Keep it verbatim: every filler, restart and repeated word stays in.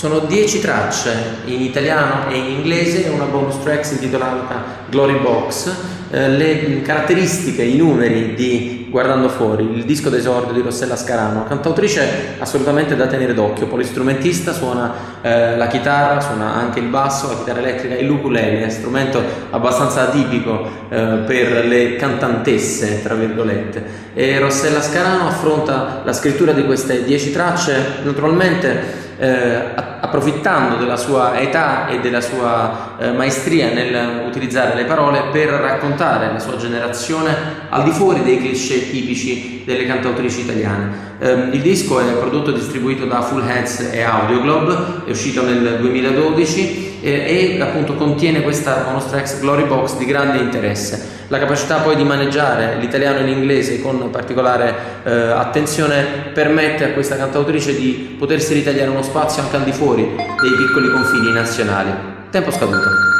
Sono dieci tracce in italiano e in inglese e una bonus track intitolata Glory Box. Eh, le caratteristiche, i numeri di Guardando Fuori, il disco d'esordio di Rossella Scarano, cantautrice assolutamente da tenere d'occhio, polistrumentista, suona eh, la chitarra, suona anche il basso, la chitarra elettrica e l'ukulele, strumento abbastanza atipico eh, per le cantantesse, tra virgolette. E Rossella Scarano affronta la scrittura di queste dieci tracce naturalmente Eh, approfittando della sua età e della sua eh, maestria nel utilizzare le parole per raccontare la sua generazione al di fuori dei cliché tipici delle cantautrici italiane. Eh, il disco è prodotto e distribuito da Full Heads e Audioglobe, è uscito nel duemiladodici eh, e appunto contiene questa bonus track Glory Box di grande interesse. La capacità poi di maneggiare l'italiano e l'inglese con particolare eh, attenzione permette a questa cantautrice di potersi ritagliare uno spazio anche al di fuori dei piccoli confini nazionali. Tempo scaduto.